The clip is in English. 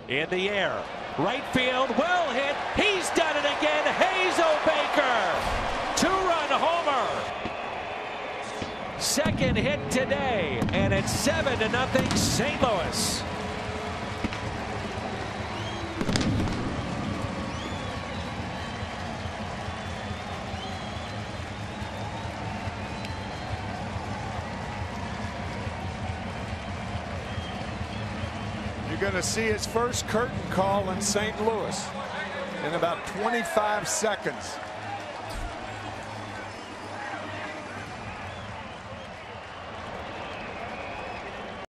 In the air. Right field. Well hit. He's done it again. Hazelbaker. 2-run homer. Second hit today. And it's 7-0 St. Louis. You're going to see his first curtain call in St. Louis in about 25 seconds.